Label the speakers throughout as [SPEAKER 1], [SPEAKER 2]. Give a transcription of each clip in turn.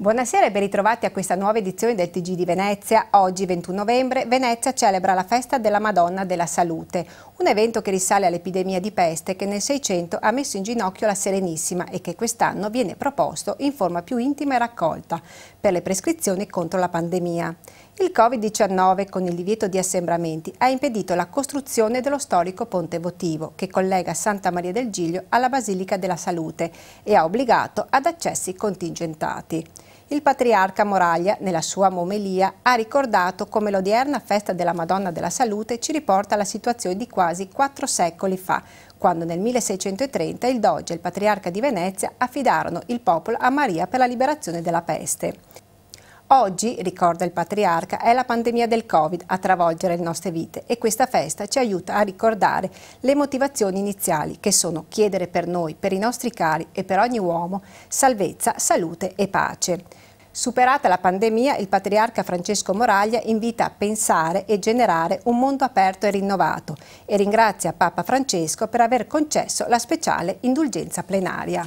[SPEAKER 1] Buonasera e ben ritrovati a questa nuova edizione del TG di Venezia. Oggi, 21 novembre, Venezia celebra la festa della Madonna della Salute, un evento che risale all'epidemia di peste che nel 600 ha messo in ginocchio la Serenissima e che quest'anno viene proposto in forma più intima e raccolta per le prescrizioni contro la pandemia. Il Covid-19, con il divieto di assembramenti, ha impedito la costruzione dello storico ponte votivo che collega Santa Maria del Giglio alla Basilica della Salute e ha obbligato ad accessi contingentati. Il patriarca Moraglia, nella sua omelia, ha ricordato come l'odierna festa della Madonna della Salute ci riporta alla situazione di quasi 4 secoli fa, quando nel 1630 il Doge e il patriarca di Venezia affidarono il popolo a Maria per la liberazione dalla peste. Oggi, ricorda il patriarca, è la pandemia del Covid a travolgere le nostre vite e questa festa ci aiuta a ricordare le motivazioni iniziali che sono chiedere per noi, per i nostri cari e per ogni uomo salvezza, salute e pace. Superata la pandemia, il patriarca Francesco Moraglia invita a pensare e generare un mondo aperto e rinnovato e ringrazia Papa Francesco per aver concesso la speciale indulgenza plenaria.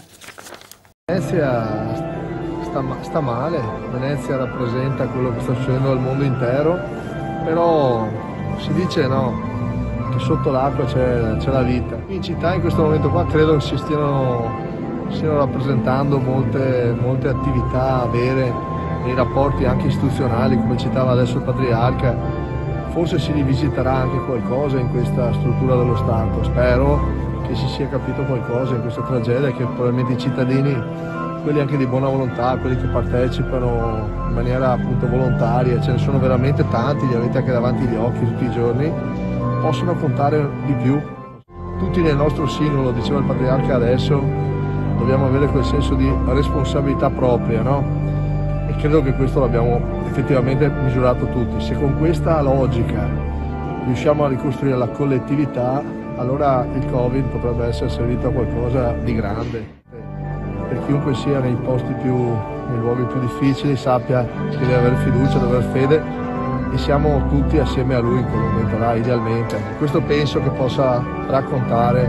[SPEAKER 2] Venezia sta male, Venezia rappresenta quello che sta succedendo al mondo intero, però si dice no, che sotto l'acqua c'è la vita. In città in questo momento qua credo che si stiano rappresentando molte attività vere nei rapporti anche istituzionali, come citava adesso il patriarca. Forse si rivisiterà anche qualcosa in questa struttura dello Stato, spero che si sia capito qualcosa in questa tragedia, che probabilmente i cittadini, quelli anche di buona volontà, quelli che partecipano in maniera appunto volontaria, ce ne sono veramente tanti, li avete anche davanti agli occhi tutti i giorni, possono contare di più. Tutti nel nostro singolo, diceva il patriarca adesso, dobbiamo avere quel senso di responsabilità propria, no? E credo che questo l'abbiamo effettivamente misurato tutti. Se con questa logica riusciamo a ricostruire la collettività, allora il Covid potrebbe essere servito a qualcosa di grande. Per chiunque sia nei luoghi più difficili, sappia che deve avere fiducia, deve avere fede e siamo tutti assieme a lui in quel momento là, idealmente. Questo penso che possa raccontare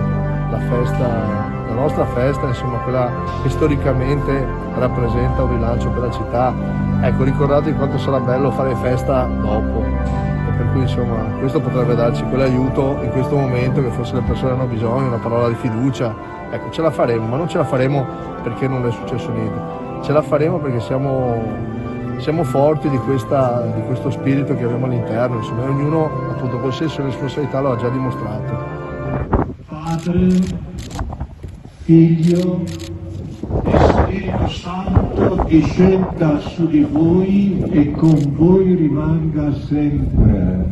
[SPEAKER 2] la nostra festa, insomma quella che storicamente rappresenta un rilancio per la città. Ecco, ricordate quanto sarà bello fare festa dopo. E per cui insomma questo potrebbe darci quell'aiuto in questo momento che forse le persone hanno bisogno, una parola di fiducia. Ecco, ce la faremo, ma non ce la faremo perché non è successo niente, ce la faremo perché siamo forti di questo spirito che abbiamo all'interno, insomma, e ognuno appunto col senso di responsabilità lo ha già dimostrato.
[SPEAKER 3] Padre, Figlio e Spirito Santo discenda su di voi e con voi rimanga sempre.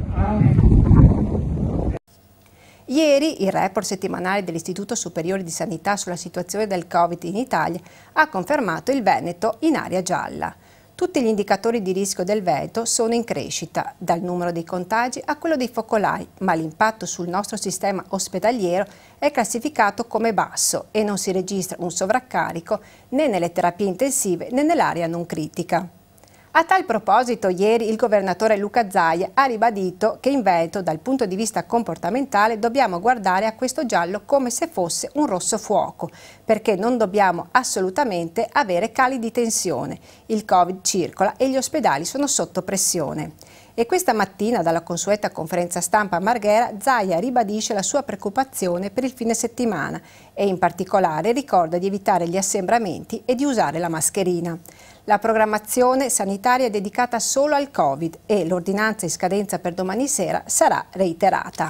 [SPEAKER 1] Ieri il report settimanale dell'Istituto Superiore di Sanità sulla situazione del Covid in Italia ha confermato il Veneto in area gialla. Tutti gli indicatori di rischio del Veneto sono in crescita, dal numero dei contagi a quello dei focolai, ma l'impatto sul nostro sistema ospedaliero è classificato come basso e non si registra un sovraccarico né nelle terapie intensive né nell'area non critica. A tal proposito, ieri il governatore Luca Zaia ha ribadito che in Veneto, dal punto di vista comportamentale, dobbiamo guardare a questo giallo come se fosse un rosso fuoco, perché non dobbiamo assolutamente avere cali di tensione. Il Covid circola e gli ospedali sono sotto pressione. E questa mattina, dalla consueta conferenza stampa a Marghera, Zaia ribadisce la sua preoccupazione per il fine settimana e in particolare ricorda di evitare gli assembramenti e di usare la mascherina. La programmazione sanitaria è dedicata solo al Covid e l'ordinanza in scadenza per domani sera sarà reiterata.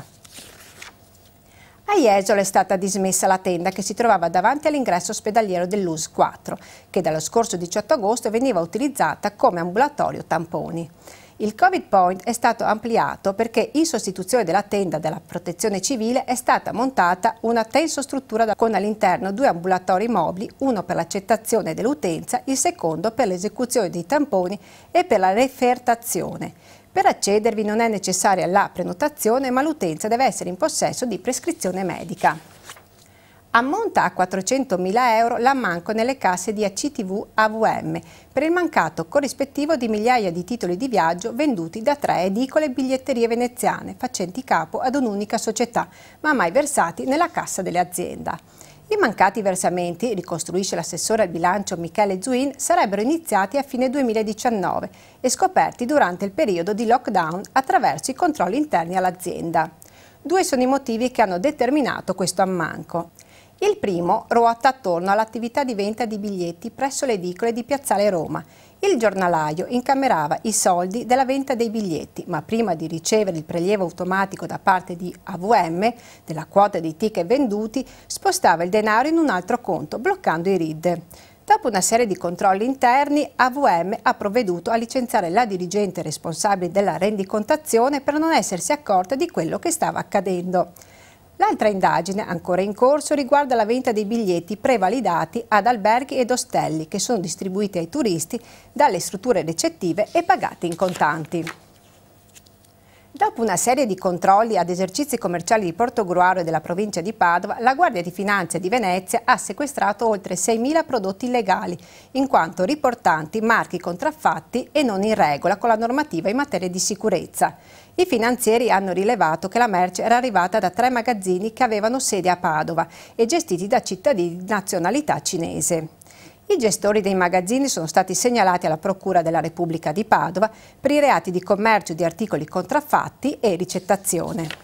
[SPEAKER 1] A Jesolo è stata dismessa la tenda che si trovava davanti all'ingresso ospedaliero dell'US 4, che dallo scorso 18 agosto veniva utilizzata come ambulatorio tamponi. Il Covid Point è stato ampliato perché in sostituzione della tenda della Protezione Civile è stata montata una tensostruttura con all'interno 2 ambulatori mobili, uno per l'accettazione dell'utenza, il secondo per l'esecuzione dei tamponi e per la refertazione. Per accedervi non è necessaria la prenotazione, ma l'utenza deve essere in possesso di prescrizione medica. Ammonta a 400.000 euro l'ammanco nelle casse di ACTV AVM per il mancato corrispettivo di migliaia di titoli di viaggio venduti da 3 edicole biglietterie veneziane facenti capo ad un'unica società, ma mai versati nella cassa dell'azienda. I mancati versamenti, ricostruisce l'assessore al bilancio Michele Zuin, sarebbero iniziati a fine 2019 e scoperti durante il periodo di lockdown attraverso i controlli interni all'azienda. 2 sono i motivi che hanno determinato questo ammanco. Il primo ruota attorno all'attività di vendita di biglietti presso le edicole di Piazzale Roma. Il giornalaio incamerava i soldi della vendita dei biglietti, ma prima di ricevere il prelievo automatico da parte di AVM, della quota dei ticket venduti, spostava il denaro in un altro conto, bloccando i RID. Dopo una serie di controlli interni, AVM ha provveduto a licenziare la dirigente responsabile della rendicontazione per non essersi accorta di quello che stava accadendo. L'altra indagine, ancora in corso, riguarda la vendita dei biglietti prevalidati ad alberghi ed ostelli che sono distribuiti ai turisti dalle strutture ricettive e pagati in contanti. Dopo una serie di controlli ad esercizi commerciali di Portogruaro e della provincia di Padova, la Guardia di Finanza di Venezia ha sequestrato oltre 6.000 prodotti illegali, in quanto riportanti marchi contraffatti e non in regola con la normativa in materia di sicurezza. I finanzieri hanno rilevato che la merce era arrivata da 3 magazzini che avevano sede a Padova e gestiti da cittadini di nazionalità cinese. I gestori dei magazzini sono stati segnalati alla Procura della Repubblica di Padova per i reati di commercio di articoli contraffatti e ricettazione.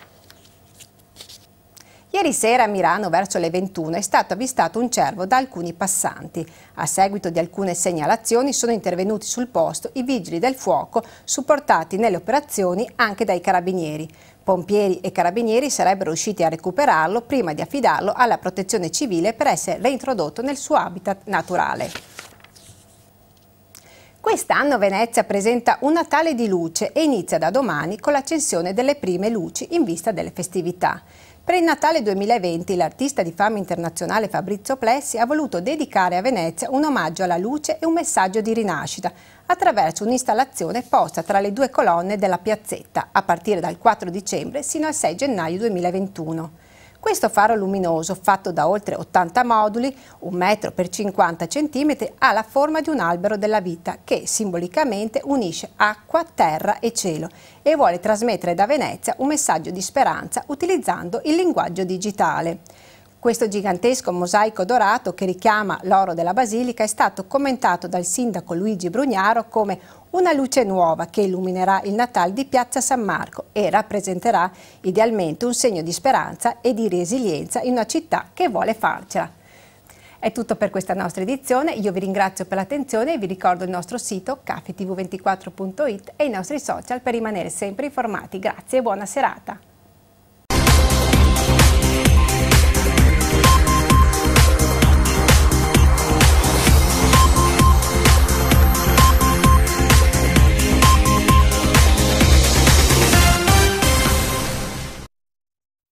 [SPEAKER 1] Ieri sera a Milano, verso le 21, è stato avvistato un cervo da alcuni passanti. A seguito di alcune segnalazioni sono intervenuti sul posto i vigili del fuoco, supportati nelle operazioni anche dai carabinieri. Pompieri e carabinieri sarebbero riusciti a recuperarlo prima di affidarlo alla protezione civile per essere reintrodotto nel suo habitat naturale. Quest'anno Venezia presenta un Natale di luce e inizia da domani con l'accensione delle prime luci in vista delle festività. Per il Natale 2020 l'artista di fama internazionale Fabrizio Plessi ha voluto dedicare a Venezia un omaggio alla luce e un messaggio di rinascita attraverso un'installazione posta tra le 2 colonne della piazzetta a partire dal 4 dicembre sino al 6 gennaio 2021. Questo faro luminoso, fatto da oltre 80 moduli, 1 metro per 50 centimetri, ha la forma di un albero della vita che simbolicamente unisce acqua, terra e cielo e vuole trasmettere da Venezia un messaggio di speranza utilizzando il linguaggio digitale. Questo gigantesco mosaico dorato che richiama l'oro della Basilica è stato commentato dal sindaco Luigi Brugnaro come una luce nuova che illuminerà il Natale di Piazza San Marco e rappresenterà idealmente un segno di speranza e di resilienza in una città che vuole farcela. È tutto per questa nostra edizione, io vi ringrazio per l'attenzione e vi ricordo il nostro sito cafetv24.it e i nostri social per rimanere sempre informati. Grazie e buona serata.